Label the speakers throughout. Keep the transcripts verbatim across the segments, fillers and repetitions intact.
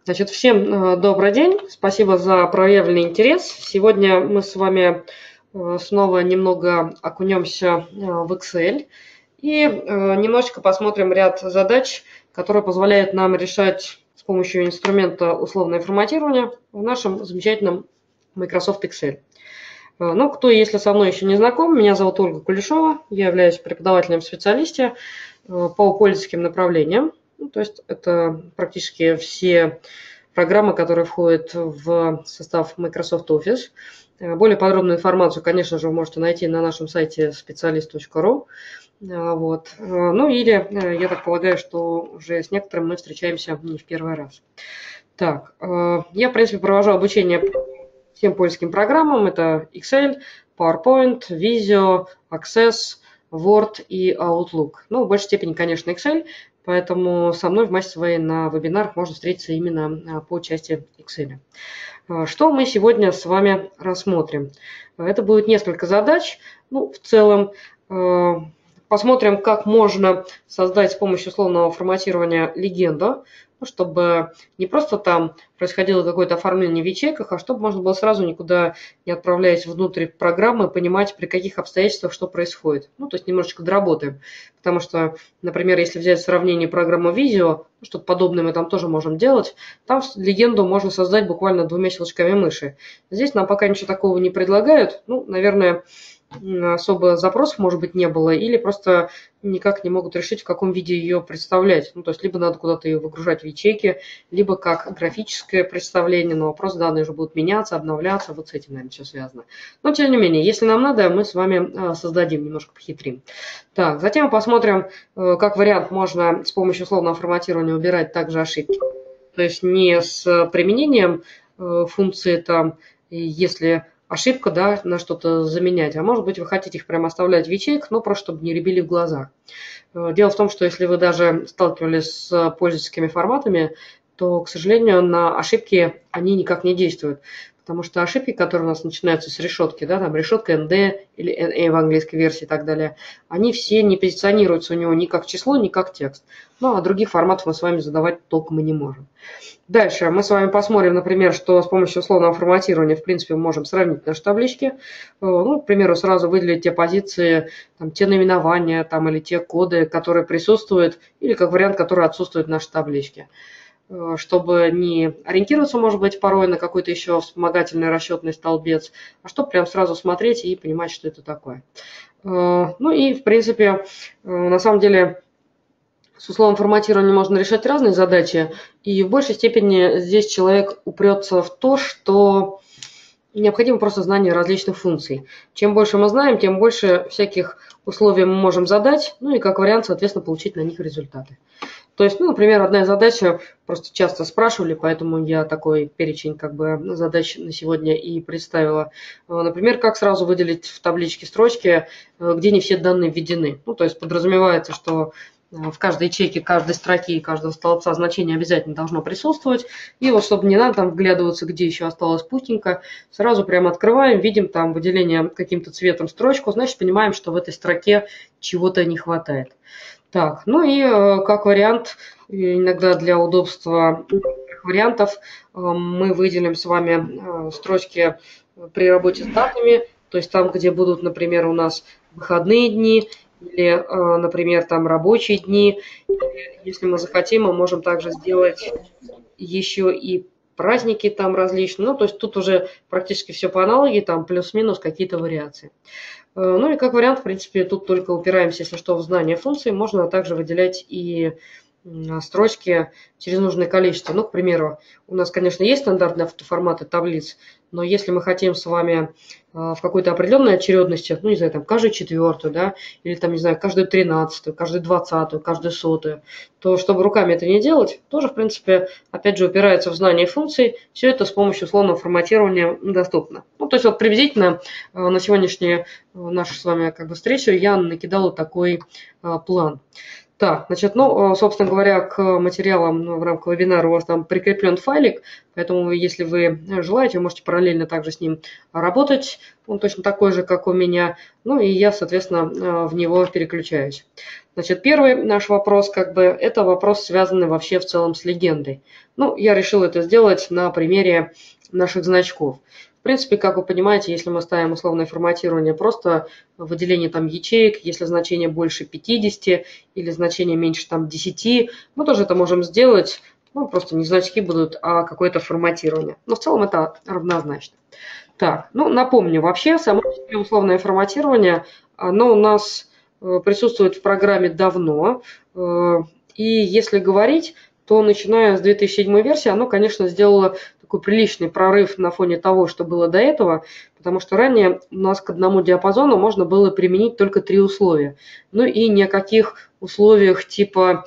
Speaker 1: Значит, всем добрый день, спасибо за проявленный интерес. Сегодня мы с вами снова немного окунемся в Excel и немножечко посмотрим ряд задач, которые позволяют нам решать с помощью инструмента условное форматирование в нашем замечательном Microsoft Excel. Ну, кто, если со мной еще не знаком, меня зовут Ольга Кулешова, я являюсь преподавателем в специалисте по пользовательским направлениям. Ну, то есть это практически все программы, которые входят в состав Microsoft Office. Более подробную информацию, конечно же, вы можете найти на нашем сайте специалист точка ру. Вот. Ну или, я так полагаю, что уже с некоторым мы встречаемся не в первый раз. Так, я, в принципе, провожу обучение всем пользовательским программам. Это Excel, PowerPoint, Visio, Access, Word и Outlook. Ну, в большей степени, конечно, Excel. Поэтому со мной в массе своей на вебинарах можно встретиться именно по части Excel. Что мы сегодня с вами рассмотрим? Это будет несколько задач. Ну, в целом, посмотрим, как можно создать с помощью условного форматирования легенду, чтобы не просто там происходило какое-то оформление в ячейках, а чтобы можно было сразу, никуда не отправляясь внутрь программы, понимать, при каких обстоятельствах что происходит. Ну, то есть немножечко доработаем. Потому что, например, если взять сравнение программы Visio, что-то подобное мы там тоже можем делать, там легенду можно создать буквально двумя щелчками мыши. Здесь нам пока ничего такого не предлагают. Ну, наверное, особо запросов, может быть, не было, или просто никак не могут решить, в каком виде ее представлять. Ну, то есть, либо надо куда-то ее выгружать в ячейки, либо как графическое представление, но просто данные уже будут меняться, обновляться, вот с этим, наверное, все связано. Но, тем не менее, если нам надо, мы с вами создадим, немножко похитрим. Так, затем посмотрим, как вариант можно с помощью условного форматирования убирать также ошибки. То есть, не с применением функции там, если ошибка, да, на что-то заменять. А может быть, вы хотите их прямо оставлять в ячейках, но просто чтобы не рябили в глазах. Дело в том, что если вы даже сталкивались с пользовательскими форматами, то, к сожалению, на ошибки они никак не действуют. Потому что ошибки, которые у нас начинаются с решетки, да, там решетка эн ди или эн эй в английской версии и так далее, они все не позиционируются у него ни как число, ни как текст. Ну, а других форматов мы с вами задавать толком и не можем. Дальше мы с вами посмотрим, например, что с помощью условного форматирования, в принципе, мы можем сравнить наши таблички. Ну, к примеру, сразу выделить те позиции, там, те наименования там, или те коды, которые присутствуют, или как вариант, которые отсутствуют в нашей табличке. Чтобы не ориентироваться, может быть, порой на какой-то еще вспомогательный расчетный столбец, а чтобы прям сразу смотреть и понимать, что это такое. Ну и, в принципе, на самом деле, с условным форматированием можно решать разные задачи, и в большей степени здесь человек упрется в то, что необходимо просто знание различных функций. Чем больше мы знаем, тем больше всяких условий мы можем задать, ну и как вариант, соответственно, получить на них результаты. То есть, ну, например, одна задача, просто часто спрашивали, поэтому я такой перечень как бы задач на сегодня и представила. Например, как сразу выделить в табличке строчки, где не все данные введены. Ну, то есть подразумевается, что в каждой ячейке, каждой строки и каждого столбца значение обязательно должно присутствовать. И вот, чтобы не надо там вглядываться, где еще осталось путинка, сразу прямо открываем, видим там выделение каким-то цветом строчку, значит, понимаем, что в этой строке чего-то не хватает. Так, ну и как вариант, иногда для удобства вариантов, мы выделим с вами строчки при работе с датами, то есть там, где будут, например, у нас выходные дни, или, например, там рабочие дни. Если мы захотим, мы можем также сделать еще и праздники там различные. Ну, то есть тут уже практически все по аналогии, там плюс-минус какие-то вариации. Ну и как вариант, в принципе, тут только упираемся, если что, в знание функций. Можно также выделять и строчки через нужное количество. Ну, к примеру, у нас, конечно, есть стандартные автоформаты таблиц, но если мы хотим с вами в какой-то определенной очередности, ну, не знаю, там, каждую четвертую, да, или там, не знаю, каждую тринадцатую, каждую двадцатую, каждую сотую, то чтобы руками это не делать, тоже, в принципе, опять же, упирается в знание функций. Все это с помощью условного форматирования доступно. Ну, то есть, вот приблизительно на сегодняшнюю нашу с вами как бы встречу я накидала такой план. Так, значит, ну, собственно говоря, к материалам ну, в рамках вебинара у вас там прикреплен файлик, поэтому если вы желаете, вы можете параллельно также с ним работать. Он точно такой же, как у меня. Ну и я, соответственно, в него переключаюсь. Значит, первый наш вопрос, как бы, это вопрос, связанный вообще в целом с легендой. Ну, я решил это сделать на примере наших значков. В принципе, как вы понимаете, если мы ставим условное форматирование, просто выделение там ячеек, если значение больше пятидесяти или значение меньше там десяти, мы тоже это можем сделать. Ну, просто не значки будут, а какое-то форматирование. Но в целом это равнозначно. Так, ну, напомню, вообще само условное форматирование, оно у нас присутствует в программе давно. И если говорить, то начиная с две тысячи седьмой версии, оно, конечно, сделало такой приличный прорыв на фоне того, что было до этого, потому что ранее у нас к одному диапазону можно было применить только три условия. Ну и ни о каких условиях типа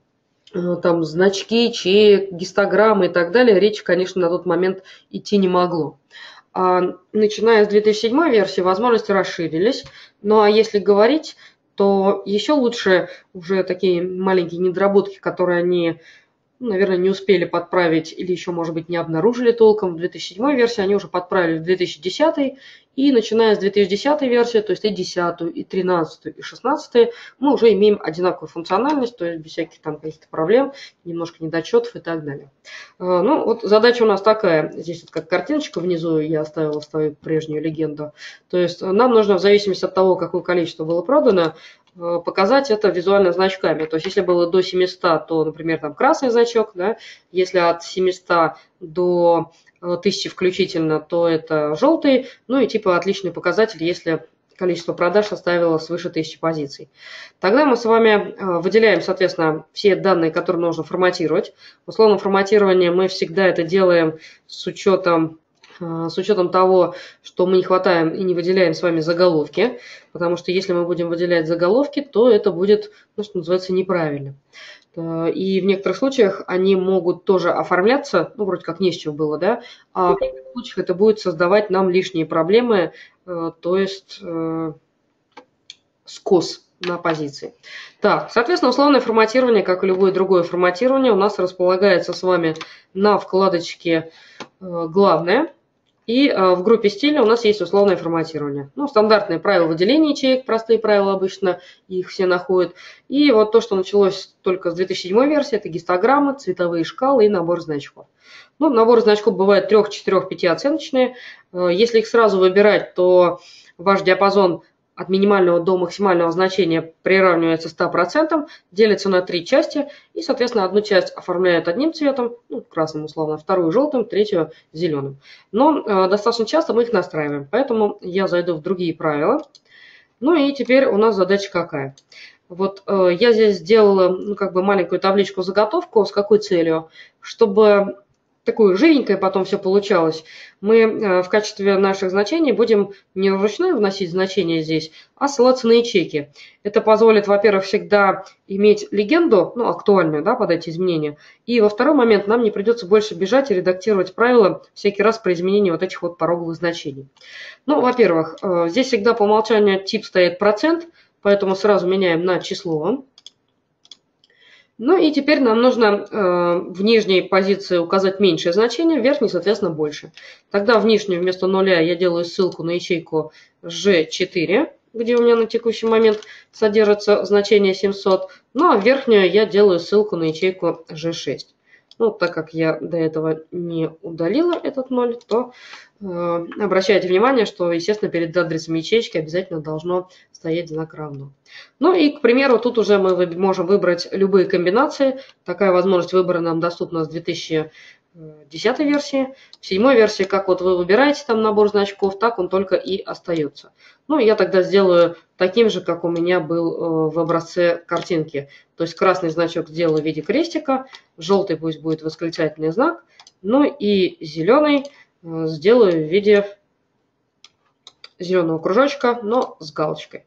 Speaker 1: там значки, ячеек, гистограммы и так далее речи, конечно, на тот момент идти не могло. А начиная с две тысячи седьмой версии возможности расширились. Ну а если говорить, то еще лучше уже такие маленькие недоработки, которые они, наверное, не успели подправить или еще, может быть, не обнаружили толком в две тысячи седьмой версии, они уже подправили в две тысячи десятой. И начиная с две тысячи десятой версии, то есть и десятую, и тринадцатую, и шестнадцатую, мы уже имеем одинаковую функциональность, то есть без всяких там каких-то проблем, немножко недочетов и так далее. Ну, вот задача у нас такая. Здесь вот как картиночка внизу я оставила свою прежнюю легенду. То есть нам нужно в зависимости от того, какое количество было продано, показать это визуально значками. То есть если было до семисот, то, например, там красный значок, да? Если от семисот до тысячи включительно, то это желтый. Ну и типа отличный показатель, если количество продаж составило свыше тысячи позиций. Тогда мы с вами выделяем, соответственно, все данные, которые нужно форматировать. В условном форматировании мы всегда это делаем с учетом с учетом того, что мы не хватаем и не выделяем с вами заголовки, потому что если мы будем выделять заголовки, то это будет, ну, что называется, неправильно. И в некоторых случаях они могут тоже оформляться, ну, вроде как не с чего было, да, а в некоторых случаях это будет создавать нам лишние проблемы, то есть скос на позиции. Так, соответственно, условное форматирование, как и любое другое форматирование, у нас располагается с вами на вкладочке «Главное». И в группе стиля у нас есть условное форматирование. Ну, стандартные правила выделения ячеек, простые правила обычно, их все находят. И вот то, что началось только с две тысячи седьмой версии, это гистограммы, цветовые шкалы и набор значков. Ну, набор значков бывает три, четыре, пять оценочные. Если их сразу выбирать, то ваш диапазон от минимального до максимального значения приравнивается ста процентам, делится на три части, и, соответственно, одну часть оформляют одним цветом, ну, красным условно, вторую желтым, третью зеленым. Но э, достаточно часто мы их настраиваем, поэтому я зайду в другие правила. Ну и теперь у нас задача какая? Вот э, я здесь сделала ну, как бы маленькую табличку-заготовку, с какой целью? Чтобы такое живенькое потом все получалось, мы в качестве наших значений будем не вручную вносить значения здесь, а ссылаться на ячейки. Это позволит, во-первых, всегда иметь легенду, ну, актуальную, да, под эти изменения. И во второй момент нам не придется больше бежать и редактировать правила всякий раз при изменении вот этих вот пороговых значений. Ну, во-первых, здесь всегда по умолчанию тип стоит процент, поэтому сразу меняем на число. Ну и теперь нам нужно э, в нижней позиции указать меньшее значение, в верхней, соответственно, больше. Тогда в нижнюю вместо нуля я делаю ссылку на ячейку жэ четыре, где у меня на текущий момент содержится значение семьсот. Ну а в верхнюю я делаю ссылку на ячейку жэ шесть. Ну, так как я до этого не удалила этот ноль, то э, обращайте внимание, что, естественно, перед адресом ячейки обязательно должно стоять знак равно. Ну и, к примеру, тут уже мы можем выбрать любые комбинации. Такая возможность выбора нам доступна с две тысячи десятой версии. В седьмой версии, как вот вы выбираете там набор значков, так он только и остается. Ну, я тогда сделаю таким же, как у меня был в образце картинки. То есть красный значок сделаю в виде крестика, желтый пусть будет восклицательный знак, ну и зеленый сделаю в виде зеленого кружочка, но с галочкой.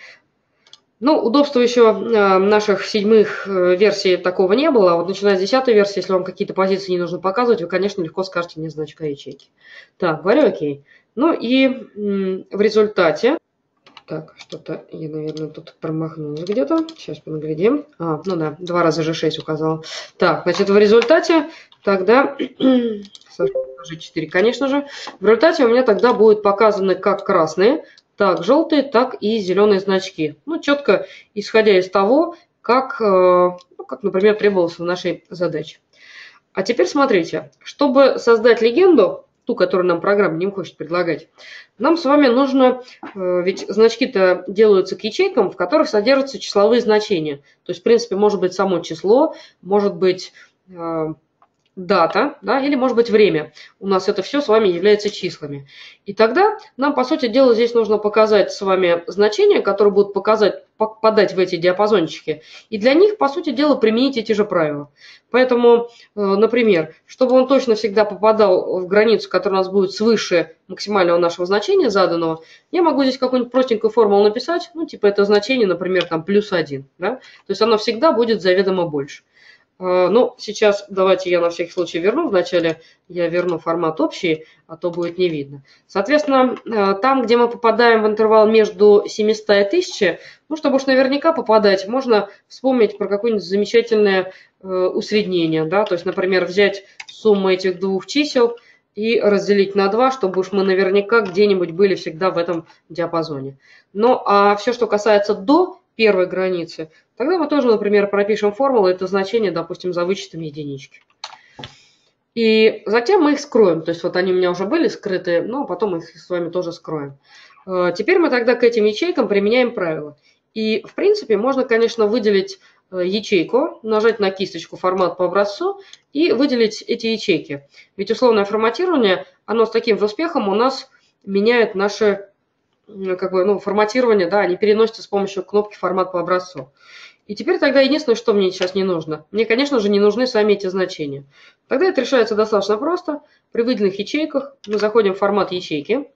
Speaker 1: Ну, удобства еще наших седьмых версий такого не было. А вот начиная с десятой версии, если вам какие-то позиции не нужно показывать, вы, конечно, легко скажете мне значка ячейки. Так, говорю окей. Ну и в результате Так, что-то я, наверное, тут промахнулась где-то. Сейчас понаглядим. А, ну да, два раза же шесть указала. Так, значит, в результате тогда... четыре, конечно же. В результате у меня тогда будут показаны как красные, так желтые, так и зеленые значки. Ну, четко исходя из того, как, ну, как, например, требовалось в нашей задаче. А теперь смотрите, чтобы создать легенду, ту, которую нам программа не хочет предлагать, нам с вами нужно, ведь значки-то делаются к ячейкам, в которых содержатся числовые значения. То есть, в принципе, может быть само число, может быть дата, да, или может быть время. У нас это все с вами является числами. И тогда нам, по сути дела, здесь нужно показать с вами значения, которые будут показать, попадать в эти диапазончики. И для них, по сути дела, применить эти же правила. Поэтому, например, чтобы он точно всегда попадал в границу, которая у нас будет свыше максимального нашего значения заданного, я могу здесь какую-нибудь простенькую формулу написать, ну, типа это значение, например, там плюс один. Да? То есть оно всегда будет заведомо больше. Ну, сейчас давайте я на всякий случай верну. Вначале я верну формат общий, а то будет не видно. Соответственно, там, где мы попадаем в интервал между семьюстами и тысячей, ну, чтобы уж наверняка попадать, можно вспомнить про какое-нибудь замечательное усреднение. Да? То есть, например, взять сумму этих двух чисел и разделить на два, чтобы уж мы наверняка где-нибудь были всегда в этом диапазоне. Ну, а все, что касается до первой границы, тогда мы тоже, например, пропишем формулу, это значение, допустим, за вычетом единички. И затем мы их скроем. То есть вот они у меня уже были скрыты, но потом мы их с вами тоже скроем. Теперь мы тогда к этим ячейкам применяем правила. И, в принципе, можно, конечно, выделить ячейку, нажать на кисточку «Формат по образцу» и выделить эти ячейки. Ведь условное форматирование, оно с таким же успехом у нас меняет наши... как бы, ну, форматирование, да, они переносятся с помощью кнопки «Формат по образцу». И теперь тогда единственное, что мне сейчас не нужно. Мне, конечно же, не нужны сами эти значения. Тогда это решается достаточно просто. При выделенных ячейках мы заходим в формат ячейки.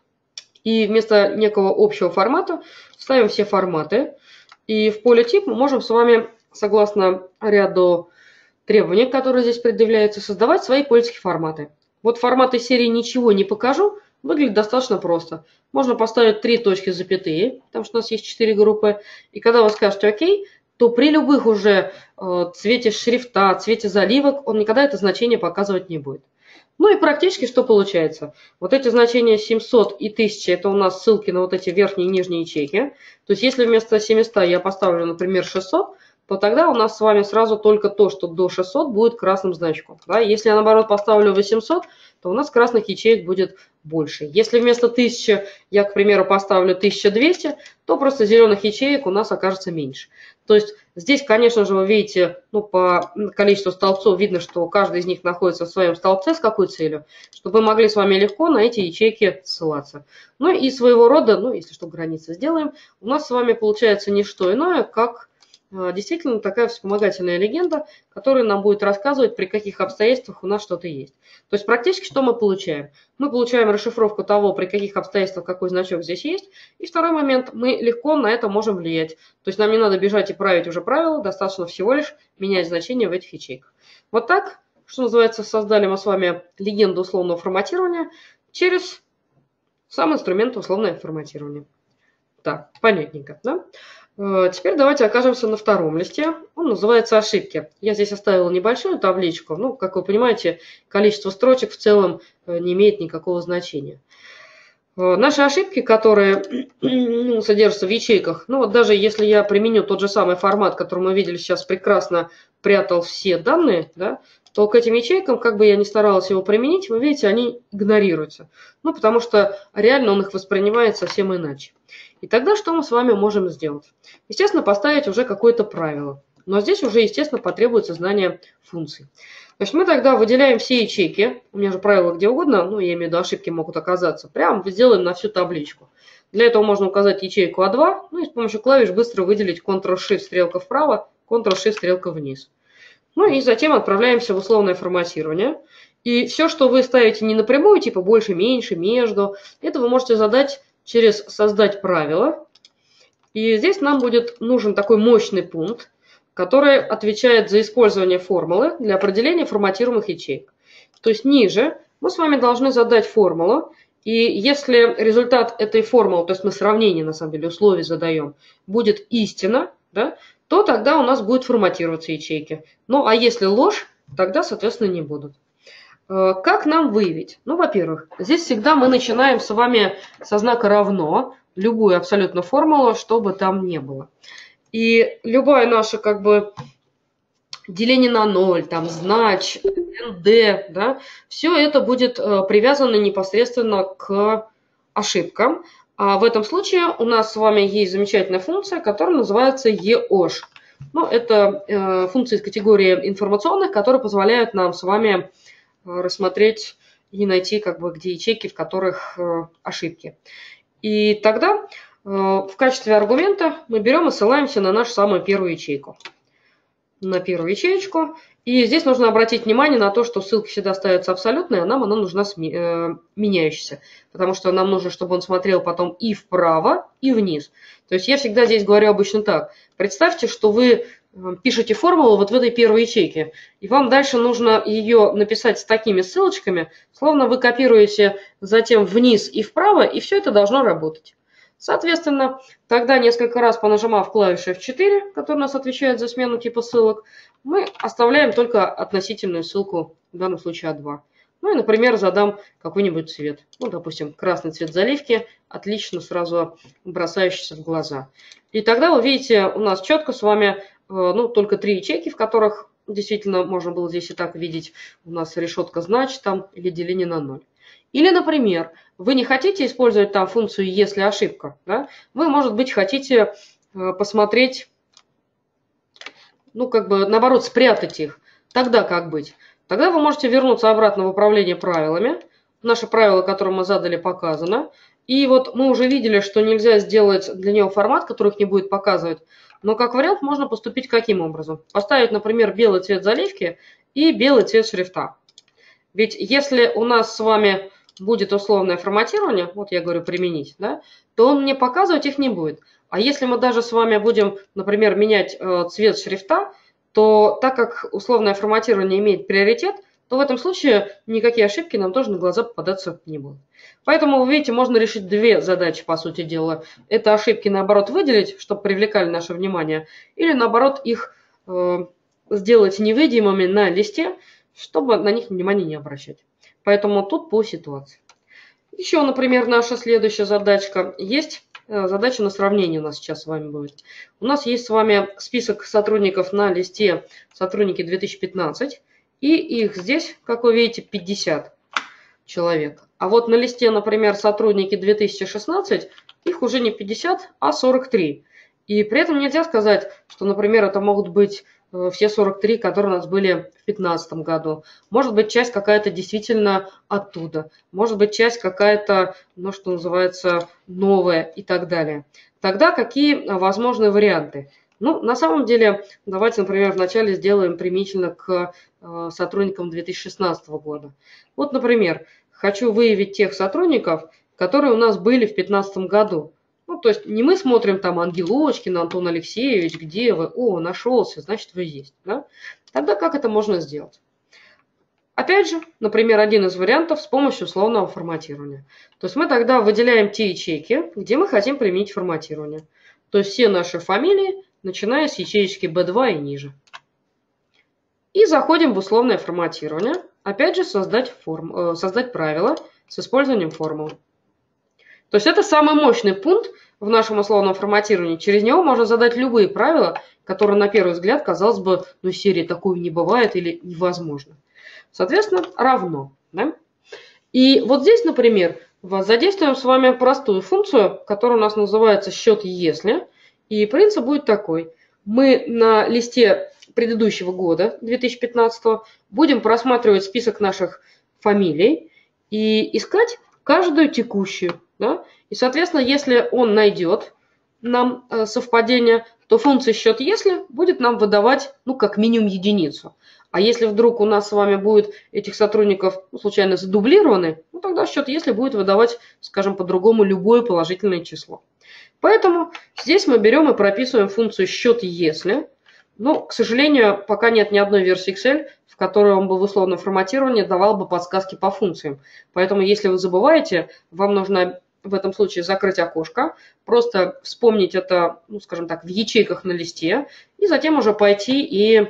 Speaker 1: И вместо некого общего формата ставим все форматы. И в поле тип мы можем с вами, согласно ряду требований, которые здесь предъявляются, создавать свои польские форматы. Вот формат из серии «Ничего не покажу» выглядит достаточно просто. Можно поставить три точки запятые, потому что у нас есть четыре группы. И когда вы скажете «Ок», то при любых уже э, цвете шрифта, цвете заливок он никогда это значение показывать не будет. Ну и практически что получается? Вот эти значения семьсот и тысяча, это у нас ссылки на вот эти верхние и нижние ячейки. То есть если вместо семисот я поставлю, например, шестьсот, то тогда у нас с вами сразу только то, что до шестисот будет красным значком. Да? Если я, наоборот, поставлю восемьсот, то у нас красных ячеек будет больше. Если вместо тысячи я, к примеру, поставлю тысяча двести, то просто зеленых ячеек у нас окажется меньше. То есть здесь, конечно же, вы видите, ну, по количеству столбцов видно, что каждый из них находится в своем столбце с какой целью, чтобы мы могли с вами легко на эти ячейки ссылаться. Ну и своего рода, ну, если что, границы сделаем, у нас с вами получается не что иное, как действительно такая вспомогательная легенда, которая нам будет рассказывать, при каких обстоятельствах у нас что-то есть. То есть практически что мы получаем? Мы получаем расшифровку того, при каких обстоятельствах какой значок здесь есть. И второй момент, мы легко на это можем влиять. То есть нам не надо бежать и править уже правила, достаточно всего лишь менять значения в этих ячейках. Вот так, что называется, создали мы с вами легенду условного форматирования через сам инструмент условное форматирование. Так, понятненько, да? Теперь давайте окажемся на втором листе. Он называется «Ошибки». Я здесь оставила небольшую табличку. Ну, как вы понимаете, количество строчек в целом не имеет никакого значения. Наши ошибки, которые ну, содержатся в ячейках, ну вот даже если я применю тот же самый формат, который мы видели сейчас, прекрасно прятал все данные, да, то к этим ячейкам, как бы я ни старалась его применить, вы видите, они игнорируются. Ну, потому что реально он их воспринимает совсем иначе. И тогда что мы с вами можем сделать? Естественно, поставить уже какое-то правило. Но здесь уже, естественно, потребуется знание функций. Значит, мы тогда выделяем все ячейки. У меня же правила где угодно, ну, я имею в виду, ошибки могут оказаться. Прямо сделаем на всю табличку. Для этого можно указать ячейку а два, ну и с помощью клавиш быстро выделить контрол-шифт стрелка вправо, контрол-шифт стрелка вниз. Ну и затем отправляемся в условное форматирование. И все, что вы ставите не напрямую, типа больше, меньше, между, это вы можете задать через «Создать правило». И здесь нам будет нужен такой мощный пункт, который отвечает за использование формулы для определения форматируемых ячеек. То есть ниже мы с вами должны задать формулу И если результат этой формулы, то есть мы сравнение, на самом деле, условий задаем, будет истина, да, то тогда у нас будут форматироваться ячейки. Ну, а если ложь, тогда, соответственно, не будут. Как нам выявить? Ну, во-первых, здесь всегда мы начинаем с вами со знака равно, любую абсолютно формулу, что бы там ни было. И любое наше как бы деление на ноль, там, знач, эн дэ, да, все это будет привязано непосредственно к ошибкам. А в этом случае у нас с вами есть замечательная функция, которая называется еош. Ну, это э, функции из категории информационных, которые позволяют нам с вами рассмотреть и найти, как бы, где ячейки, в которых э, ошибки. И тогда э, в качестве аргумента мы берем и ссылаемся на нашу самую первую ячейку. На первую ячеечку. И здесь нужно обратить внимание на то, что ссылка всегда ставится абсолютная, а нам она нужна сме э, меняющаяся. Потому что нам нужно, чтобы он смотрел потом и вправо, и вниз. То есть я всегда здесь говорю обычно так. Представьте, что вы пишете формулу вот в этой первой ячейке, и вам дальше нужно ее написать с такими ссылочками, словно вы копируете затем вниз и вправо, и все это должно работать. Соответственно, тогда несколько раз понажимав клавишу эф четыре, которая у нас отвечает за смену типа ссылок, мы оставляем только относительную ссылку, в данном случае а два. Ну и, например, задам какой-нибудь цвет. Ну, допустим, красный цвет заливки, отлично сразу бросающийся в глаза. И тогда вы видите, у нас четко с вами ну, только три ячейки, в которых действительно можно было здесь и так видеть, у нас решетка знач там или деление на ноль. Или, например, вы не хотите использовать там функцию «если ошибка», да? Вы, может быть, хотите посмотреть, ну, как бы, наоборот, спрятать их. Тогда как быть? Тогда вы можете вернуться обратно в управление правилами. Наше правило, которое мы задали, показано. И вот мы уже видели, что нельзя сделать для него формат, который их не будет показывать. Но как вариант можно поступить каким образом? Поставить, например, белый цвет заливки и белый цвет шрифта. Ведь если у нас с вами будет условное форматирование, вот я говорю применить, да, то он мне показывать их не будет. А если мы даже с вами будем, например, менять э, цвет шрифта, то так как условное форматирование имеет приоритет, то в этом случае никакие ошибки нам тоже на глаза попадаться не будут. Поэтому, вы видите, можно решить две задачи, по сути дела. Это ошибки, наоборот, выделить, чтобы привлекали наше внимание, или, наоборот, их э, сделать невидимыми на листе, чтобы на них внимание не обращать. Поэтому тут по ситуации. Еще, например, наша следующая задачка. Есть задача на сравнение у нас сейчас с вами будет. У нас есть с вами список сотрудников на листе сотрудники две тысячи пятнадцать. И их здесь, как вы видите, пятьдесят человек. А вот на листе, например, сотрудники две тысячи шестнадцать, их уже не пятьдесят, а сорок три. И при этом нельзя сказать, что, например, это могут быть все сорок три, которые у нас были в две тысячи пятнадцатом году. Может быть, часть какая-то действительно оттуда. Может быть, часть какая-то, ну, что называется, новая и так далее. Тогда какие возможны варианты? Ну, на самом деле, давайте, например, вначале сделаем применительно к сотрудникам две тысячи шестнадцатого года. Вот, например, хочу выявить тех сотрудников, которые у нас были в две тысячи пятнадцатом году. Ну, то есть не мы смотрим там Ангелочкин, Антон Алексеевич, где вы? О, нашелся, значит, вы есть. Да? Тогда как это можно сделать? Опять же, например, один из вариантов с помощью условного форматирования. То есть мы тогда выделяем те ячейки, где мы хотим применить форматирование. То есть все наши фамилии, начиная с ячеечки бэ два и ниже. И заходим в условное форматирование. Опять же, создать, форм, э, создать правила с использованием формул. То есть это самый мощный пункт в нашем условном форматировании. Через него можно задать любые правила, которые на первый взгляд, казалось бы, ну, серии такой не бывает или невозможно. Соответственно, равно. Да? И вот здесь, например, задействуем с вами простую функцию, которая у нас называется счет если. И принцип будет такой. Мы на листе предыдущего года, две тысячи пятнадцатого, будем просматривать список наших фамилий и искать каждую текущую. Да? И, соответственно, если он найдет нам совпадение, то функция счет если будет нам выдавать, ну, как минимум единицу. А если вдруг у нас с вами будет этих сотрудников, ну, случайно задублированы, ну, тогда счет если будет выдавать, скажем, по-другому любое положительное число. Поэтому здесь мы берем и прописываем функцию счет если. Но, к сожалению, пока нет ни одной версии Excel, в в которой он бы в условном форматировании давал бы подсказки по функциям. Поэтому, если вы забываете, вам нужно в этом случае закрыть окошко, просто вспомнить это, ну, скажем так, в ячейках на листе, и затем уже пойти и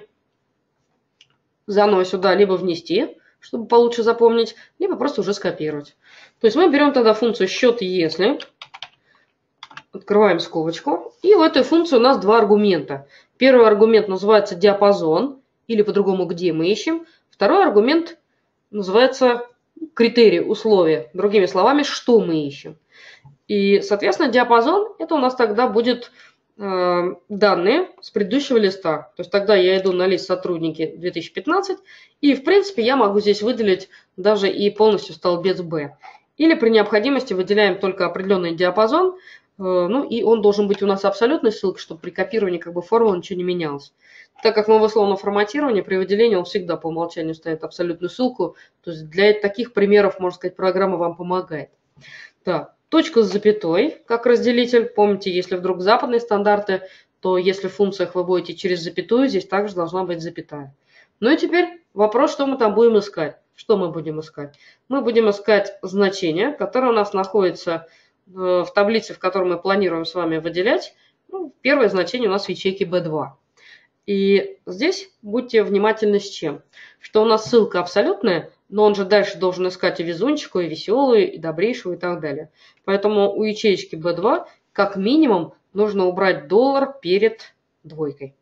Speaker 1: заново сюда либо внести, чтобы получше запомнить, либо просто уже скопировать. То есть мы берем тогда функцию счет если, открываем скобочку, и в этой функции у нас два аргумента. Первый аргумент называется диапазон, или по-другому где мы ищем. Второй аргумент называется критерий, условия. Другими словами, что мы ищем. И, соответственно, диапазон это у нас тогда будет э, данные с предыдущего листа. То есть тогда я иду на лист сотрудники две тысячи пятнадцать, и, в принципе, я могу здесь выделить даже и полностью столбец Б. Или при необходимости выделяем только определенный диапазон, э, ну и он должен быть у нас абсолютной ссылкой, чтобы при копировании как бы формулы ничего не менялось. Так как мы в условном форматировании, при выделении он всегда по умолчанию ставит абсолютную ссылку. То есть для таких примеров, можно сказать, программа вам помогает. Так, точка с запятой как разделитель. Помните, если вдруг западные стандарты, то если в функциях вы будете через запятую, здесь также должна быть запятая. Ну и теперь вопрос, что мы там будем искать. Что мы будем искать? Мы будем искать значение, которое у нас находится в таблице, в которой мы планируем с вами выделять. Ну, первое значение у нас в ячейке бэ два. И здесь будьте внимательны с чем? Что у нас ссылка абсолютная, но он же дальше должен искать и везунчику, и веселую, и добрейшую, и так далее. Поэтому у ячеечки бэ два как минимум нужно убрать доллар перед двойкой.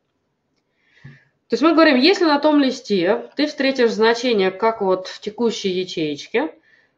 Speaker 1: То есть мы говорим, если на том листе ты встретишь значение, как вот в текущей ячеечке,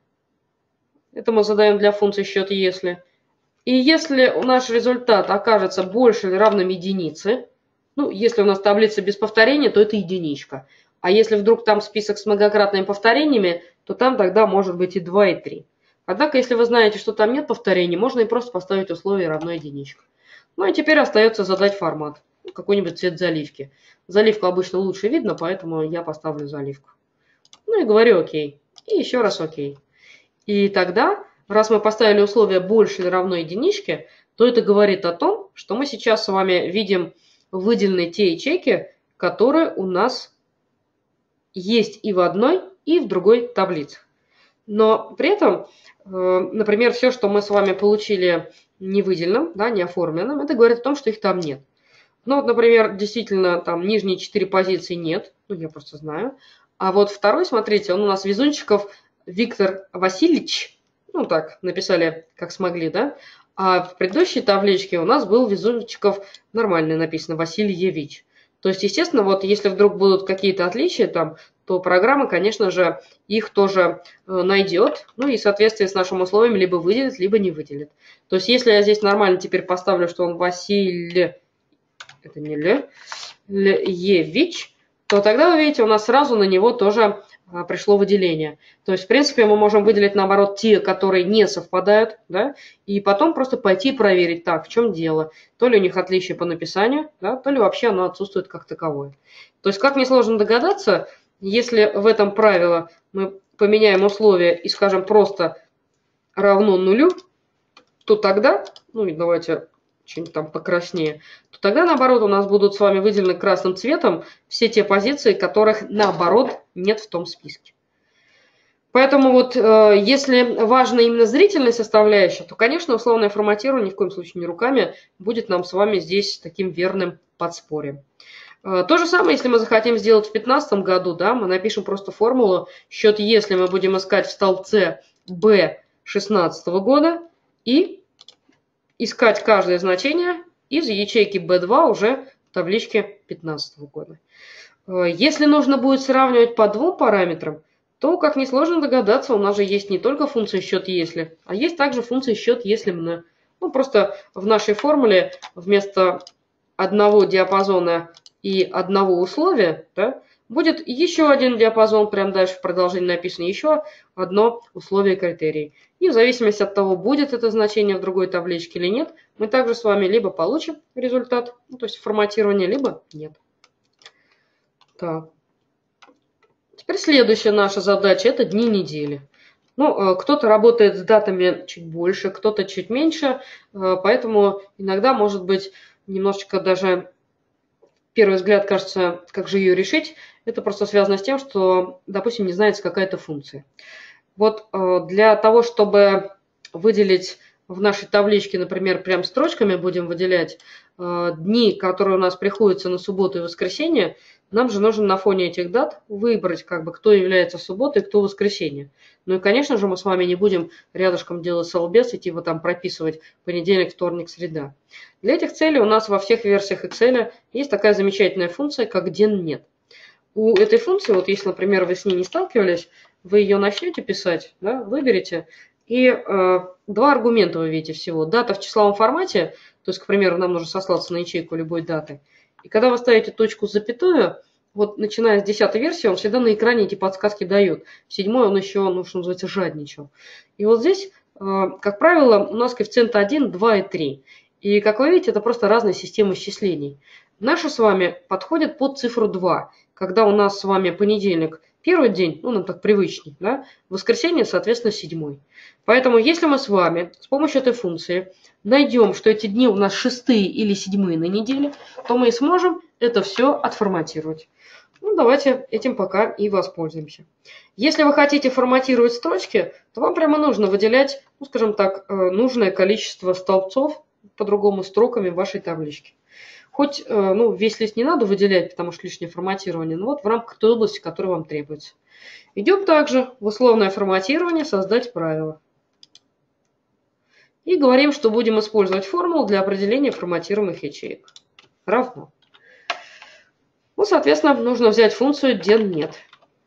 Speaker 1: это мы задаем для функции счет если, и если наш результат окажется больше или равным единице, ну, если у нас таблица без повторения, то это единичка. А если вдруг там список с многократными повторениями, то там тогда может быть и два, и три. Однако, если вы знаете, что там нет повторений, можно и просто поставить условие равно единичка. Ну и теперь остается задать формат. Какой-нибудь цвет заливки. Заливку обычно лучше видно, поэтому я поставлю заливку. Ну и говорю окей. И еще раз окей. И тогда, раз мы поставили условие больше или равно единичке, то это говорит о том, что мы сейчас с вами видим выделены те ячейки, которые у нас есть и в одной, и в другой таблицах. Но при этом, например, все, что мы с вами получили не выделенным, да, не оформленным, это говорит о том, что их там нет. Ну вот, например, действительно, там нижние четыре позиции нет, ну я просто знаю. А вот второй, смотрите, он у нас везунчиков Виктор Васильевич, ну так, написали как смогли, да. А в предыдущей табличке у нас был везунчиков нормально написано Васильевич. То есть, естественно, вот если вдруг будут какие-то отличия там, то программа, конечно же, их тоже найдет. Ну и в соответствии с нашим условием либо выделит, либо не выделит. То есть, если я здесь нормально теперь поставлю, что он Василь, это не Ле, Левич, то тогда, вы видите, у нас сразу на него тоже пришло выделение. То есть, в принципе, мы можем выделить, наоборот, те, которые не совпадают, да, и потом просто пойти и проверить, так, в чем дело. То ли у них отличие по написанию, да, то ли вообще оно отсутствует как таковое. То есть, как несложно догадаться, если в этом правило мы поменяем условия и скажем просто равно нулю, то тогда, ну и давайте что-нибудь там покраснее, то тогда, наоборот, у нас будут с вами выделены красным цветом все те позиции, которых, наоборот, нет в том списке. Поэтому вот, э, если важна именно зрительная составляющая, то, конечно, условное форматирование, ни в коем случае не руками, будет нам с вами здесь таким верным подспорьем. Э, то же самое, если мы захотим сделать в две тысячи пятнадцатом году, да, мы напишем просто формулу счет если мы будем искать в столбце бэ две тысячи шестнадцатого года и искать каждое значение из ячейки бэ два уже в табличке две тысячи пятнадцатого года. Если нужно будет сравнивать по двум параметрам, то, как несложно догадаться, у нас же есть не только функция счет если, а есть также функция счет если мно. Ну, просто в нашей формуле вместо одного диапазона и одного условия, да, будет еще один диапазон, прямо дальше в продолжении написано еще одно условие критерий. И в зависимости от того, будет это значение в другой табличке или нет, мы также с вами либо получим результат, ну, то есть форматирование, либо нет. Так. Теперь следующая наша задача – это дни недели. Ну, кто-то работает с датами чуть больше, кто-то чуть меньше, поэтому иногда может быть немножечко даже первый взгляд кажется, как же ее решить. Это просто связано с тем, что, допустим, не знается какая-то функция. Вот для того, чтобы выделить в нашей табличке, например, прям строчками будем выделять дни, которые у нас приходятся на субботу и воскресенье, нам же нужно на фоне этих дат выбрать, как бы, кто является субботой, кто воскресенье. Ну и, конечно же, мы с вами не будем рядышком делать солбес, идти вот там прописывать понедельник, вторник, среда. Для этих целей у нас во всех версиях Excel есть такая замечательная функция, как день-нет. У этой функции, вот если, например, вы с ней не сталкивались, вы ее начнете писать, да, выберете, и э, два аргумента вы видите всего. Дата в числовом формате, то есть, к примеру, нам нужно сослаться на ячейку любой даты. И когда вы ставите точку с запятую, вот начиная с десятой версии, он всегда на экране эти подсказки дает. В седьмой он еще, ну, что называется, жадничал. И вот здесь, э, как правило, у нас коэффициент один, два и три. И, как вы видите, это просто разные системы исчислений. Наша с вами подходит под цифру два, когда у нас с вами понедельник первый день, ну, нам так привычней, да, воскресенье, соответственно, седьмой. Поэтому, если мы с вами с помощью этой функции найдем, что эти дни у нас шестые или седьмые на неделе, то мы и сможем это все отформатировать. Ну, давайте этим пока и воспользуемся. Если вы хотите форматировать строчки, то вам прямо нужно выделять, ну, скажем так, нужное количество столбцов, по-другому строками в вашей табличке. Хоть, ну, весь лист не надо выделять, потому что лишнее форматирование, но вот в рамках той области, которая вам требуется. Идем также в условное форматирование, создать правило. И говорим, что будем использовать формулу для определения форматируемых ячеек. Равно. Ну, соответственно, нужно взять функцию день-нет.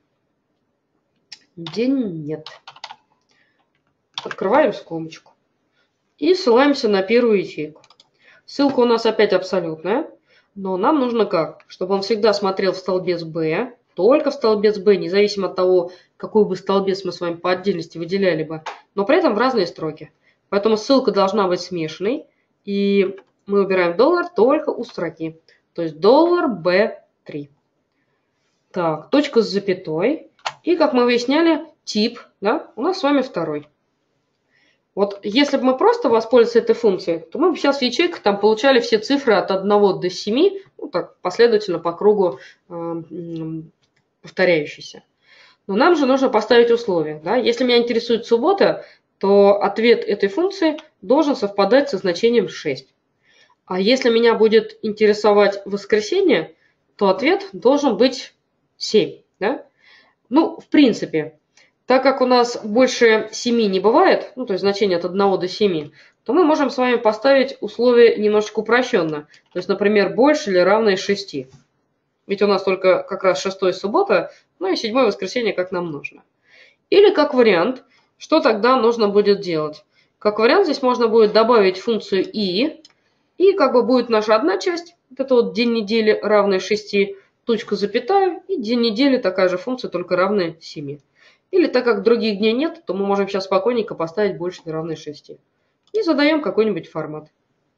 Speaker 1: День-нет. Открываем скобочку. И ссылаемся на первую ячейку. Ссылка у нас опять абсолютная, но нам нужно как? Чтобы он всегда смотрел в столбец B, только в столбец B, независимо от того, какой бы столбец мы с вами по отдельности выделяли бы, но при этом в разные строки. Поэтому ссылка должна быть смешанной, и мы убираем доллар только у строки. То есть доллар би три. Так, точка с запятой. И, как мы выясняли, тип, да, у нас с вами второй. Вот если бы мы просто воспользовались этой функцией, то мы бы сейчас в ячейках там получали все цифры от одного до семи, ну так, последовательно по кругу э, повторяющиеся. Но нам же нужно поставить условие. Да? Если меня интересует суббота, то ответ этой функции должен совпадать со значением шесть. А если меня будет интересовать воскресенье, то ответ должен быть семь. Да? Ну, в принципе, так как у нас больше семи не бывает, ну, то есть значение от одного до семи, то мы можем с вами поставить условие немножечко упрощенно. То есть, например, больше или равное шести. Ведь у нас только как раз шестое суббота, ну и седьмое воскресенье, как нам нужно. Или как вариант, что тогда нужно будет делать? Как вариант здесь можно будет добавить функцию и, и как бы будет наша одна часть, вот это вот день недели равный шести, точка запятая, и день недели такая же функция, только равная семи. Или так как других дней нет, то мы можем сейчас спокойненько поставить больше или равное шести. И задаем какой-нибудь формат.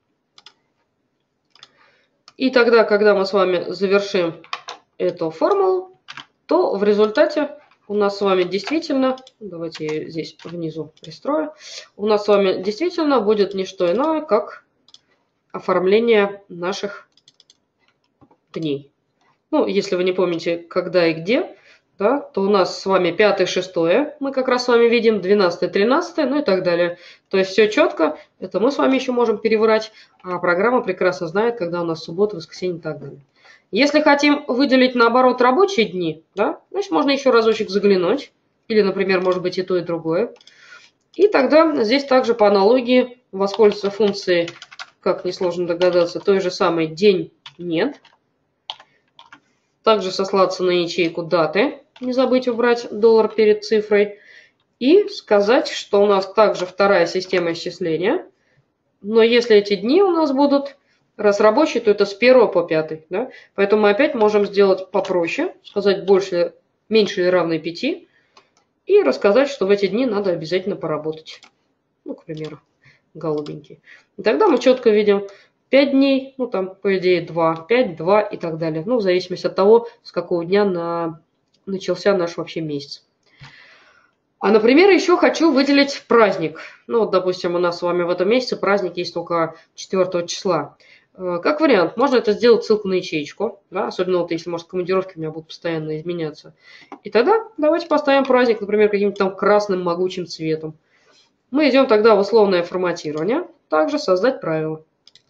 Speaker 1: И тогда, когда мы с вами завершим эту формулу, то в результате у нас с вами действительно, давайте я здесь внизу пристрою, у нас с вами действительно будет не что иное, как оформление наших дней. Ну, если вы не помните, когда и где, да, то у нас с вами пятое, шестое, мы как раз с вами видим, двенадцатое, тринадцатое, ну и так далее. То есть все четко, это мы с вами еще можем переврать, а программа прекрасно знает, когда у нас суббота, воскресенье и так далее. Если хотим выделить, наоборот, рабочие дни, да, значит, можно еще разочек заглянуть, или, например, может быть и то, и другое. И тогда здесь также по аналогии воспользоваться функцией, как несложно догадаться, той же самой день нет. Также сослаться на ячейку даты, не забыть убрать доллар перед цифрой. И сказать, что у нас также вторая система исчисления. Но если эти дни у нас будут, раз рабочие, то это с первого по пятый. Да? Поэтому мы опять можем сделать попроще, сказать больше, меньше или равное пяти. И рассказать, что в эти дни надо обязательно поработать. Ну, к примеру, голубенький. И тогда мы четко видим пять дней, ну там, по идее, два, пять, два и так далее. Ну, в зависимости от того, с какого дня на... начался наш вообще месяц. А, например, еще хочу выделить праздник. Ну, вот, допустим, у нас с вами в этом месяце праздник есть только четвёртого числа. Как вариант, можно это сделать ссылку на ячеечку, да, особенно вот если, может, командировки у меня будут постоянно изменяться. И тогда давайте поставим праздник, например, каким-то там красным могучим цветом. Мы идем тогда в условное форматирование, также создать правила.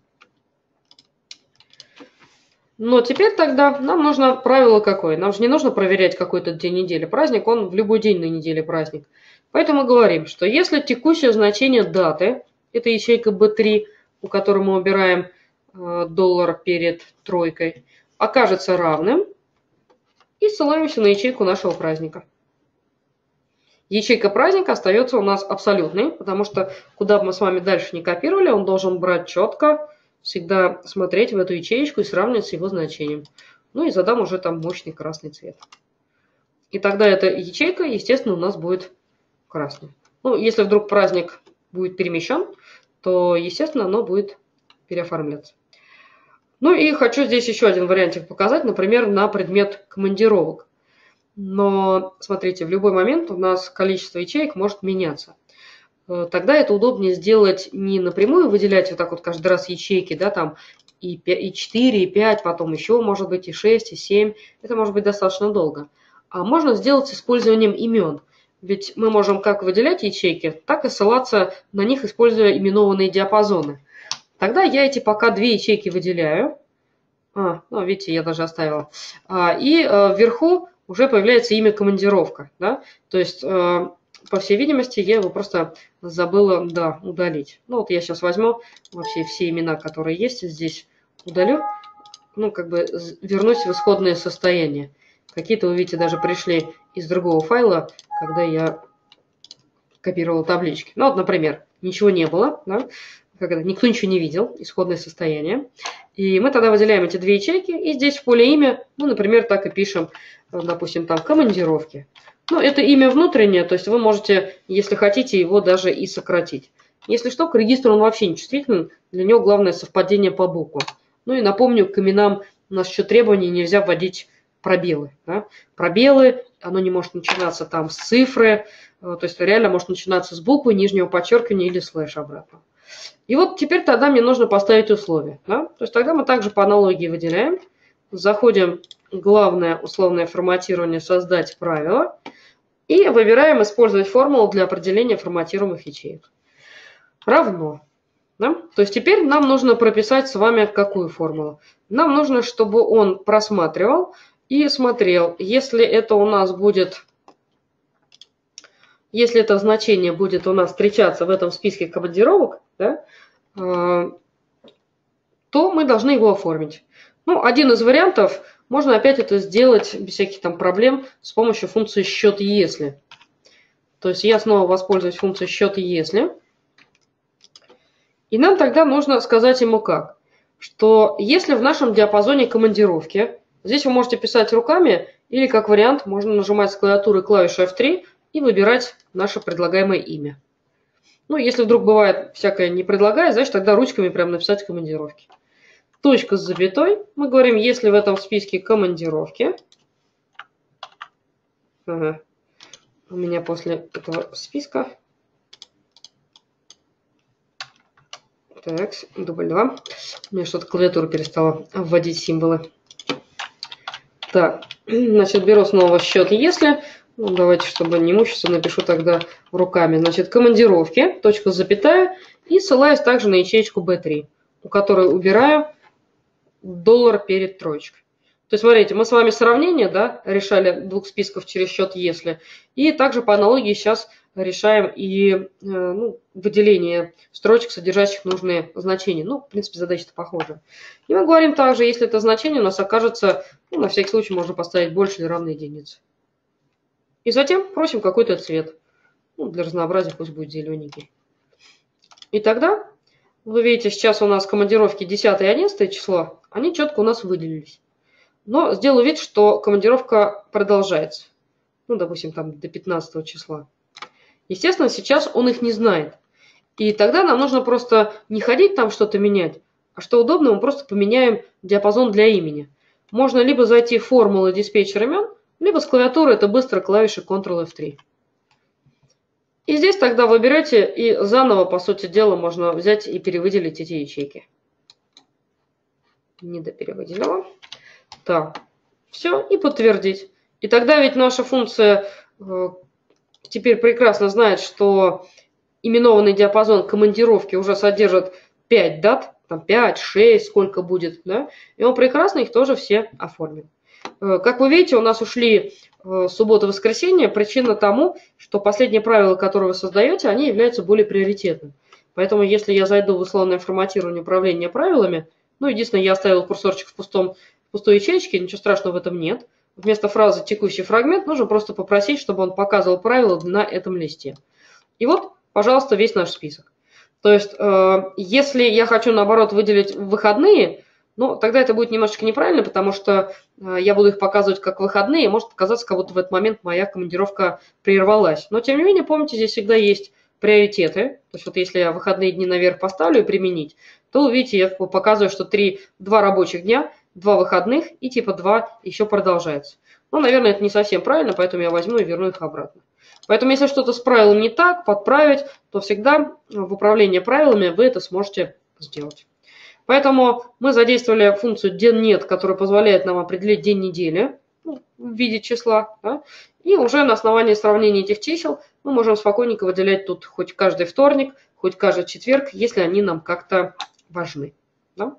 Speaker 1: Но теперь тогда нам нужно правило какое? Нам же не нужно проверять какой-то день недели. Праздник, он в любой день на неделе праздник. Поэтому говорим, что если текущее значение даты, это ячейка би три, у которой мы убираем э, доллар перед тройкой, окажется равным, и ссылаемся на ячейку нашего праздника. Ячейка праздника остается у нас абсолютной, потому что куда бы мы с вами дальше не копировали, он должен брать четко, всегда смотреть в эту ячеечку и сравнивать с его значением. Ну и задам уже там мощный красный цвет. И тогда эта ячейка, естественно, у нас будет красной. Ну, если вдруг праздник будет перемещен, то, естественно, оно будет переоформляться. Ну и хочу здесь еще один вариантик показать, например, на предмет командировок. Но, смотрите, в любой момент у нас количество ячеек может меняться. Тогда это удобнее сделать не напрямую, выделять вот так вот каждый раз ячейки, да, там и четыре, и пять, потом еще, может быть, и шесть, и семь. Это может быть достаточно долго. А можно сделать с использованием имен. Ведь мы можем как выделять ячейки, так и ссылаться на них, используя именованные диапазоны. Тогда я эти пока две ячейки выделяю. А, ну, видите, я даже оставила. А, и а, вверху уже появляется имя командировка. Да? То есть, а, по всей видимости, я его просто забыла, да, удалить. Ну, вот я сейчас возьму вообще все имена, которые есть здесь, удалю. Ну, как бы вернусь в исходное состояние. Какие-то, вы видите, даже пришли из другого файла, когда я копировала таблички. Ну, вот, например, ничего не было, да? Как это, никто ничего не видел, исходное состояние. И мы тогда выделяем эти две ячейки, и здесь в поле имя, ну, например, так и пишем, допустим, там командировки. Ну, это имя внутреннее, то есть вы можете, если хотите, его даже и сократить. Если что, к регистру он вообще не чувствителен, для него главное совпадение по буквам. Ну и напомню, к именам у нас еще требований нельзя вводить пробелы. Да? Пробелы, оно не может начинаться там с цифры, то есть реально может начинаться с буквы, нижнего подчеркивания или слэш обратно. И вот теперь тогда мне нужно поставить условия. Да? То есть тогда мы также по аналогии выделяем, заходим в главное условное форматирование «Создать правила» и выбираем «Использовать формулу для определения форматируемых ячеек». Равно. Да? То есть теперь нам нужно прописать с вами какую формулу. Нам нужно, чтобы он просматривал и смотрел, если это у нас будет, если это значение будет у нас встречаться в этом списке командировок, да, э, то мы должны его оформить. Ну, один из вариантов, можно опять это сделать без всяких там проблем с помощью функции счет если. То есть я снова воспользуюсь функцией счет если. И нам тогда нужно сказать ему как. Что если в нашем диапазоне командировки, здесь вы можете писать руками, или как вариант можно нажимать с клавиатуры клавишу эф три и выбирать наше предлагаемое имя. Ну, если вдруг бывает всякое не предлагает, значит тогда ручками прям написать командировки. Точка с запятой. Мы говорим, если в этом списке командировки. Ага. У меня после этого списка. Так, дубль два. У меня что-то клавиатура перестала вводить символы. Так, значит, беру снова счет если. Ну, давайте, чтобы не мучиться, напишу тогда руками. Значит, командировки, точка запятая. И ссылаюсь также на ячеечку би три, у которой убираю доллар перед троечкой. То есть, смотрите, мы с вами сравнение, да, решали двух списков через счет если. И также по аналогии сейчас решаем и э, ну, выделение строчек, содержащих нужные значения. Ну, в принципе, задача-то похожа. И мы говорим также, если это значение у нас окажется, ну, на всякий случай можно поставить больше или равной единице. И затем просим какой-то цвет. Ну, для разнообразия пусть будет зелененький. И тогда, вы видите, сейчас у нас командировки десятое и одиннадцатое число, они четко у нас выделились. Но сделаю вид, что командировка продолжается. Ну, допустим, там до пятнадцатого числа. Естественно, сейчас он их не знает. И тогда нам нужно просто не ходить там что-то менять, а что удобно, мы просто поменяем диапазон для имени. Можно либо зайти в формулы диспетчер имен, либо с клавиатуры это быстро клавиши контрол эф три. И здесь тогда выбирайте, и заново, по сути дела, можно взять и перевыделить эти ячейки. недопереводила. Так, все, и подтвердить. И тогда ведь наша функция э, теперь прекрасно знает, что именованный диапазон командировки уже содержит пять дат, там пять, шесть, сколько будет, да, и он прекрасно их тоже все оформит. Как вы видите, у нас ушли суббота и воскресенье. Причина тому, что последние правила, которые вы создаете, они являются более приоритетными. Поэтому, если я зайду в условное форматирование управления правилами, ну, единственное, я оставил курсорчик в, пустом, в пустой ячейке, ничего страшного в этом нет. Вместо фразы «текущий фрагмент» нужно просто попросить, чтобы он показывал правила на этом листе. И вот, пожалуйста, весь наш список. То есть, э, если я хочу, наоборот, выделить выходные, ну, тогда это будет немножечко неправильно, потому что э, я буду их показывать как выходные, и может показаться, как будто в этот момент моя командировка прервалась. Но, тем не менее, помните, здесь всегда есть приоритеты. То есть, вот если я выходные дни наверх поставлю и применить, то, увидите, я показываю, что три, два рабочих дня, два выходных и типа два еще продолжается. Ну, наверное, это не совсем правильно, поэтому я возьму и верну их обратно. Поэтому, если что-то с правилом не так, подправить, то всегда в управлении правилами вы это сможете сделать. Поэтому мы задействовали функцию DenNet, которая позволяет нам определить день недели, ну, в виде числа. Да? И уже на основании сравнения этих чисел мы можем спокойненько выделять тут хоть каждый вторник, хоть каждый четверг, если они нам как-то важны. Да?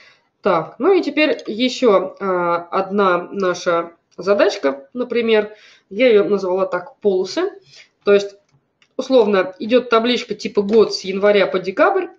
Speaker 1: Так, ну и теперь еще э, одна наша задачка, например, я ее назвала так полосы. То есть, условно, идет табличка типа год с января по декабрь,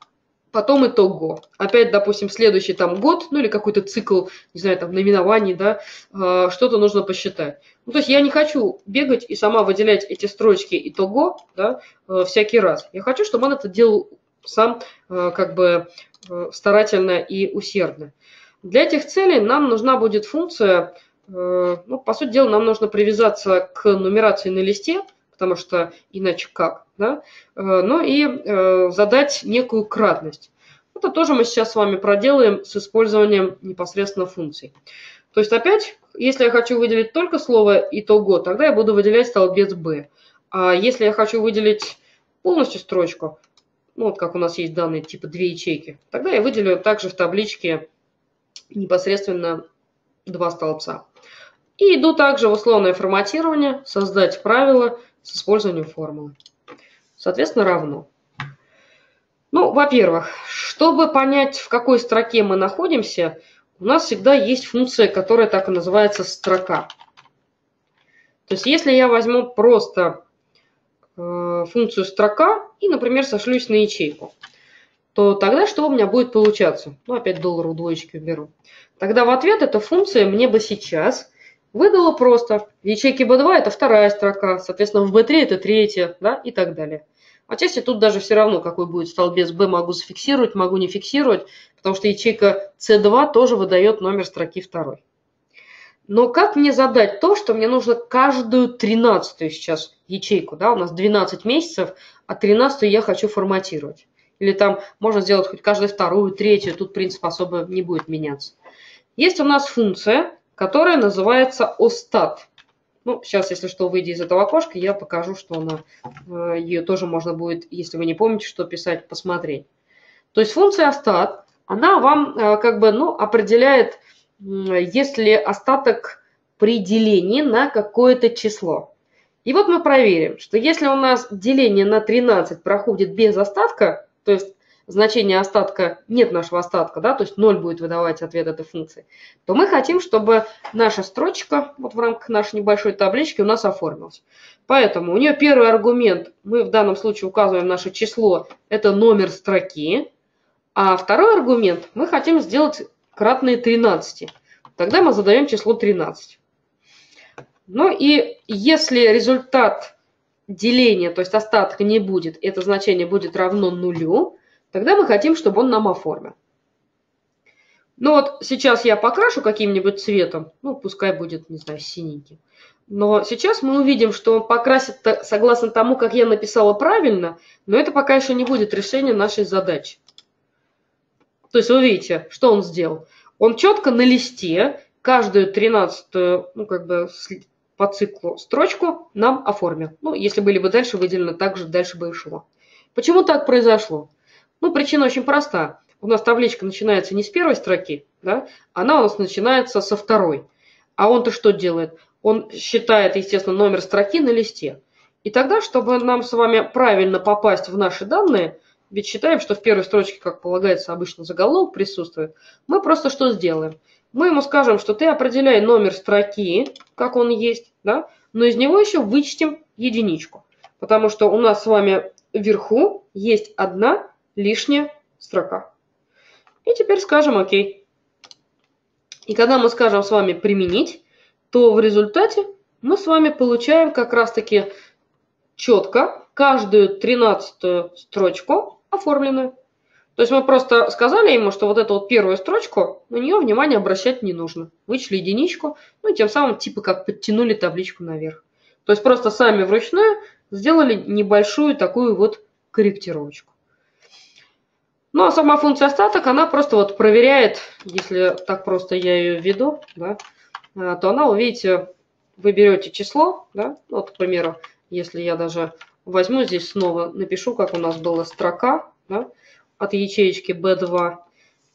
Speaker 1: потом итого. Опять, допустим, следующий там год, ну или какой-то цикл, не знаю, там наименований, да, э, что-то нужно посчитать. Ну, то есть я не хочу бегать и сама выделять эти строчки итого, да, э, всякий раз. Я хочу, чтобы он это делал сам э, как бы э, старательно и усердно. Для этих целей нам нужна будет функция, э, ну, по сути дела, нам нужно привязаться к нумерации на листе, потому что иначе как, да? Ну и э, задать некую кратность. Это тоже мы сейчас с вами проделаем с использованием непосредственно функций. То есть опять, если я хочу выделить только слово «итого», тогда я буду выделять столбец «b». А если я хочу выделить полностью строчку, ну вот как у нас есть данные типа две ячейки, тогда я выделю также в табличке непосредственно два столбца. И иду также в условное форматирование, создать правила с использованием формулы. Соответственно, равно. Ну, во-первых, чтобы понять, в какой строке мы находимся, у нас всегда есть функция, которая так и называется строка. То есть, если я возьму просто э, функцию строка и, например, сошлюсь на ячейку, то тогда что у меня будет получаться? Ну, опять доллар у двоечки уберу. Тогда в ответ эта функция мне бы сейчас выдала просто в ячейке би два это вторая строка, соответственно, в би три это третья, да, и так далее. Отчасти тут даже все равно, какой будет столбец B, могу зафиксировать, могу не фиксировать, потому что ячейка си два тоже выдает номер строки второй. Но как мне задать то, что мне нужно каждую тринадцатую сейчас ячейку, да, у нас двенадцать месяцев, а тринадцатую я хочу форматировать. Или там можно сделать хоть каждую вторую, третью, тут принцип особо не будет меняться. Есть у нас функция, которая называется остат. Ну, сейчас, если что, выйдя из этого окошка, я покажу, что она, ее тоже можно будет, если вы не помните, что писать, посмотреть. То есть функция остат, она вам как бы, ну, определяет, если остаток при делении на какое-то число. И вот мы проверим, что если у нас деление на тринадцать проходит без остатка, то есть значение остатка, нет нашего остатка, да, то есть ноль будет выдавать ответ этой функции, то мы хотим, чтобы наша строчка вот в рамках нашей небольшой таблички у нас оформилась. Поэтому у нее первый аргумент, мы в данном случае указываем наше число, это номер строки, а второй аргумент мы хотим сделать кратное тринадцати. Тогда мы задаем число тринадцать. Ну и если результат деления, то есть остатка не будет, это значение будет равно нулю, тогда мы хотим, чтобы он нам оформил. Ну вот сейчас я покрашу каким-нибудь цветом, ну пускай будет, не знаю, синеньким. Но сейчас мы увидим, что он покрасит согласно тому, как я написала правильно, но это пока еще не будет решением нашей задачи. То есть вы видите, что он сделал. Он четко на листе каждую тринадцатую, ну как бы по циклу строчку нам оформил. Ну если были бы дальше выделено, также дальше бы и шло. Почему так произошло? Ну, причина очень проста. у нас табличка начинается не с первой строки, да, она у нас начинается со второй. А он-то что делает? Он считает, естественно, номер строки на листе. И тогда, чтобы нам с вами правильно попасть в наши данные, ведь считаем, что в первой строчке, как полагается, обычно заголовок присутствует, мы просто что сделаем? Мы ему скажем, что ты определяй номер строки, как он есть, да, но из него еще вычтем единичку. Потому что у нас с вами вверху есть одна лишняя строка. И теперь скажем ОК. И когда мы скажем с вами применить, то в результате мы с вами получаем как раз-таки четко каждую тринадцатую строчку оформленную. То есть мы просто сказали ему, что вот эту вот первую строчку, на нее внимание обращать не нужно. Вычли единичку, ну и тем самым типа как подтянули табличку наверх. То есть просто сами вручную сделали небольшую такую вот корректировочку. Ну а сама функция остаток, она просто вот проверяет, если так просто я ее введу, да, то она, увидите, вы берете число, да, вот, к примеру, если я даже возьму здесь снова, напишу, как у нас была строка, да, от ячеечки би два,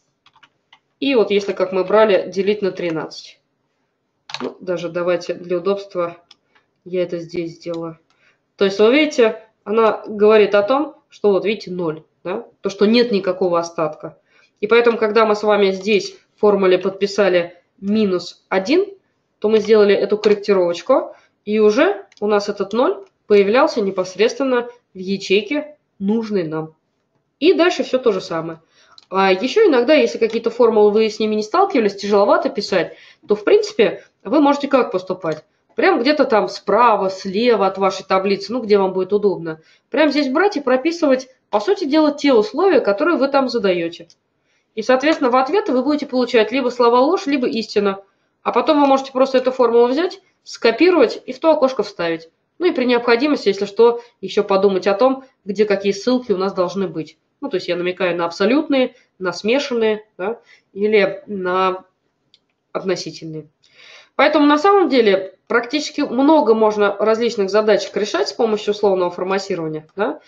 Speaker 1: и вот если как мы брали, делить на тринадцать. Ну, даже давайте для удобства я это здесь сделаю. То есть, вы видите, она говорит о том, что вот видите ноль, да, то, что нет никакого остатка. И поэтому, когда мы с вами здесь в формуле подписали минус один, то мы сделали эту корректировочку, и уже у нас этот ноль появлялся непосредственно в ячейке нужной нам. И дальше все то же самое. А еще иногда, если какие-то формулы вы с ними не сталкивались, тяжеловато писать, то в принципе вы можете как поступать? Прям где-то там справа, слева от вашей таблицы, ну где вам будет удобно. Прям здесь брать и прописывать, по сути дела, те условия, которые вы там задаете. И, соответственно, в ответ вы будете получать либо слова ложь, либо истина. А потом вы можете просто эту формулу взять, скопировать и в то окошко вставить. Ну и при необходимости, если что, еще подумать о том, где какие ссылки у нас должны быть. Ну, то есть я намекаю на абсолютные, на смешанные, да, или на относительные. Поэтому на самом деле практически много можно различных задачек решать с помощью условного форматирования. Да?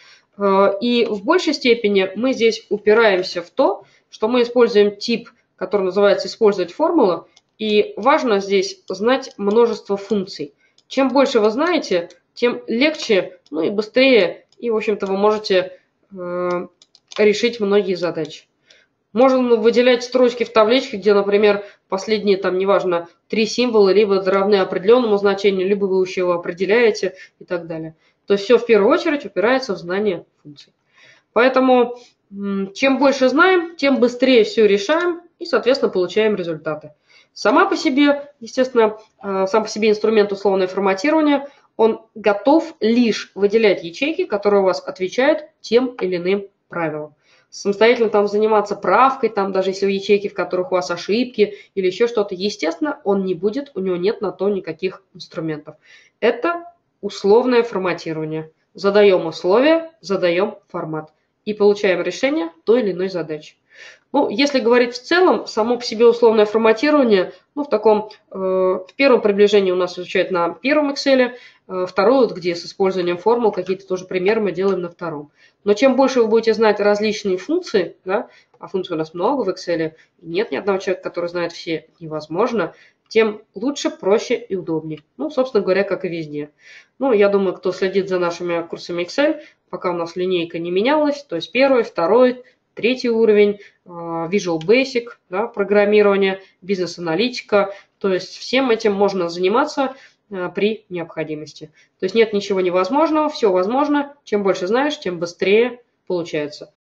Speaker 1: И в большей степени мы здесь упираемся в то, что мы используем тип, который называется «использовать формулу», и важно здесь знать множество функций. Чем больше вы знаете, тем легче, ну и быстрее, и, в общем-то, вы можете э, решить многие задачи. Можно выделять строчки в табличке, где, например, последние, там, неважно, три символа, либо равны определенному значению, либо вы еще его определяете и так далее. То есть все в первую очередь упирается в знание функций. Поэтому чем больше знаем, тем быстрее все решаем и, соответственно, получаем результаты. Сама по себе, естественно, сам по себе инструмент условное форматирование, он готов лишь выделять ячейки, которые у вас отвечают тем или иным правилам. Самостоятельно там заниматься правкой, там даже если в ячейке, в которых у вас ошибки или еще что-то, естественно, он не будет, у него нет на то никаких инструментов. Это условное форматирование. Задаем условия, задаем формат и получаем решение той или иной задачи. Ну, если говорить в целом, само по себе условное форматирование, ну, в таком, э, в первом приближении у нас изучают на первом Excel, э, второй, вот, где с использованием формул, какие-то тоже примеры мы делаем на втором. Но чем больше вы будете знать различные функции, да, а функций у нас много в Excel, нет ни одного человека, который знает все, невозможно, тем лучше, проще и удобнее. Ну, собственно говоря, как и везде. Ну, я думаю, кто следит за нашими курсами Excel, пока у нас линейка не менялась, то есть первый, второй, третий уровень, Visual Basic, да, программирование, бизнес-аналитика. То есть всем этим можно заниматься при необходимости. То есть нет ничего невозможного, все возможно. Чем больше знаешь, тем быстрее получается.